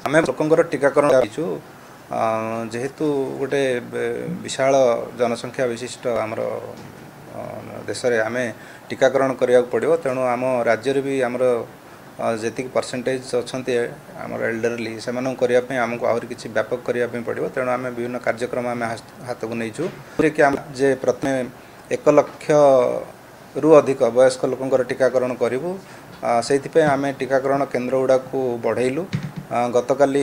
आम लोकंर टीकाकरण जेहेतु गोटे विशाल जनसंख्या विशिष्ट आमर देश में आम टीकाकरण करा पड़ो तेणु आम राज्य भी आमर जी परसेंटेज अच्छा आमर एल्डरली से करने आमको आहरी किसी व्यापक करने पड़ो तेणु आम विभिन्न कार्यक्रम आम हाथ को नहींचु कि जे प्रथम 1 लाख रु अधिक वयस्क लोकंर टीकाकरण करूँ से आम टीकाकरण केन्द्र गुड़ा को बढ़ेलु गतकाली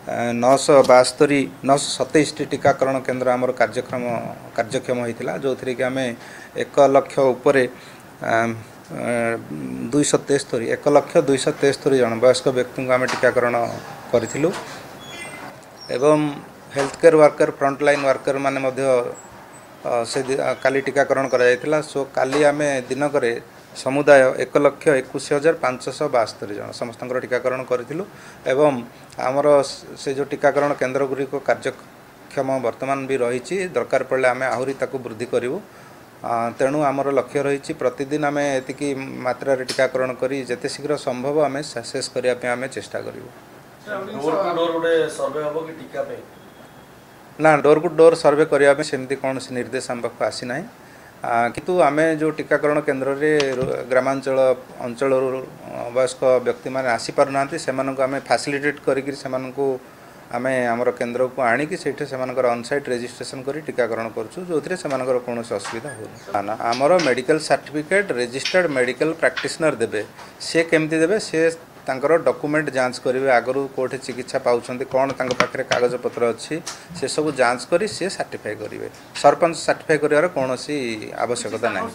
927 टीकाकरण केन्द्र आमर कार्यक्षम होता जो थी कि आम 1 लाख उपर 273 1,273 जन वयस्क व्यक्ति को आम टीकाकरण करूँ एवं health care worker frontline worker माने से काली टीकाकरण करा सो काली आम दिनक समुदाय 1,21,572 जन समस्त टीकाकरण करूँ एवं आमर से जो टीकाकरण केन्द्र गुड़िक कार्यक्षम वर्तमान भी रही दरकार पड़े आम आहरी ताकू वृद्धि करूँ तेणु आमर लक्ष्य रही प्रतिदिन आम एति मात्रा टीकाकरण करी जेते शीघ्र संभव आम शेष करने आम चेष्टा करूँ ना डोर टू डोर सर्वे करने सेमती कौन निर्देश आम पाक आसी ना किंतु आम जो टीकाकरण केन्द्र में ग्रामांचल अंचल वयस्क व्यक्ति मैंने आसीपार ना से आम फैसिलिटेट करी आम आमर केन्द्र को आणिकी से अनसाइट रेजिस्ट्रेशन कर टीकाकरण करूँ जो कौन असुविधा हो ना आमर medical certificate registered medical practitioner देवे सी केमती देवे सी तांकर डॉक्यूमेंट जांच करेंगे आगु कोठे चिकित्सा पाँच कौन पाखे कागज पत्र अच्छी से सब जांच कर सी सर्टिफाई करेंगे सरपंच सर्टिफाई कर कौन आवश्यकता ना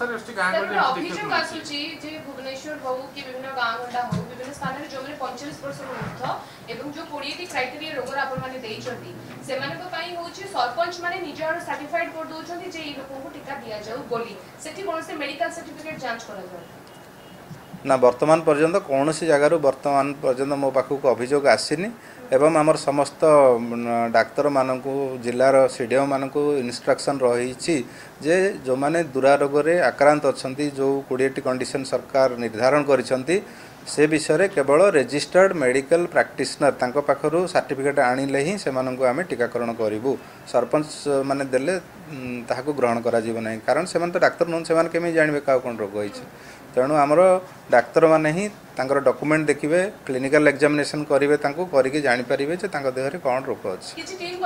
सरपंच माने निजर सर्टिफाइड कर दोछंती जे ई लोगन को टीका दिया जाऊ बोली सेठी कोन से मेडिकल सर्टिफिकेट जांच करा जाऊ ना वर्तमान पर्यंत कौन सी जगार वर्तमान पर्यंत मो पाखक अभियोग आसीनी एवं आमर समस्त डाक्तर मानक जिलार सीडीओ मानक इंस्ट्रक्शन रही जे जो माने दुरारोग रे आक्रांत अच्छा जो 20टी कंडीशन सरकार निर्धारण करिसंती से विषय केवल रजिस्टर्ड मेडिकल प्रैक्टिशनर तांको पाखरु सर्टिफिकेट आनिले ही से आम टीकाकरण करूँ सरपंच माने देले ताहाको ग्रहण करा जीव नहीं कारण से तो डाक्तर नुन से केमी जानवे क्या कौन रोग होइछ तेणु आमर डाक्तर माने ही तांकर डॉक्यूमेंट देखिए क्लिनिकल एग्जामिनेशन करेंगे करके जानीपर जे देह में कौन रोग अच्छी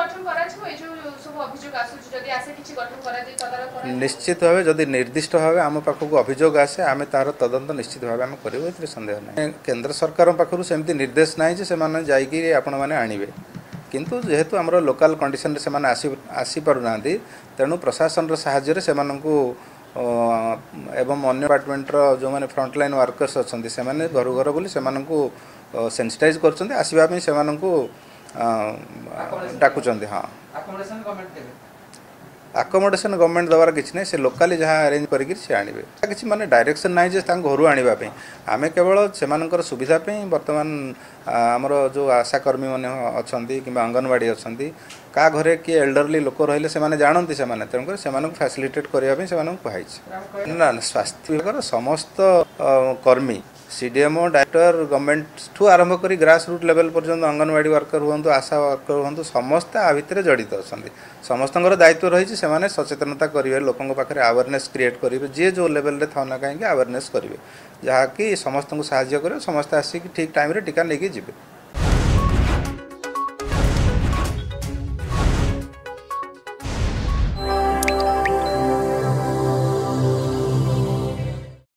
निश्चित भाव जदि निर्दिष्ट भाव आम पाखक अभियोग आसे आम तार तदंत निश्चित भाव आम करूँ ए सन्देह ना केन्द्र सरकार पाखु सेमती निर्देश ना से जाइए आपण मैंने आणवे किंतु जेहेतु आमर लोकल कंडीशन से आसीपार ना तेणु प्रशासन साहाय्य से एवं अन्य डिपार्टमेंटर जो मैंने फ्रंटलाइन वर्कर्स अच्छा से घर घर बोली से सेंसिटाइज कर आसवाई से डाकुंट हाँ आकोमोडेशन गवर्नमेंट दबार किसी ना से लोकाली जहाँ अरेंज करके आणवे किसी माने डायरेक्शन ना घर आने आम केवल से सुविधापी बर्तमान आमर जो आशाकर्मी मैंने अच्छा कि अंगनवाड़ी अच्छा क्या घरे किए एल्डरली लोक रही से जानती से तेणुकर से फैसिलिटेट करने कहुई ना स्वास्थ्य विभाग समस्त कर्मी सीडीएमओ डाक्टर गवर्नमेंट ठू आरंभ कर ग्रास रूट लेवल पर्यंत अंगनवाड़ी वर्कर हूँ आशा वर्कर हूँ समस्ते आ भितर जड़ित अच्छा समस्त दायित्व रही से सचेतनता करेंगे लोकों पाखे अवेयरनेस क्रिएट करेंगे जी जो लेवल रे था ना कहीं अवेयरनेस करेंगे जहाँकि समस्त को साहाय्य करेंगे समस्ते आसिक ठीक टाइम टीका नहीं जी।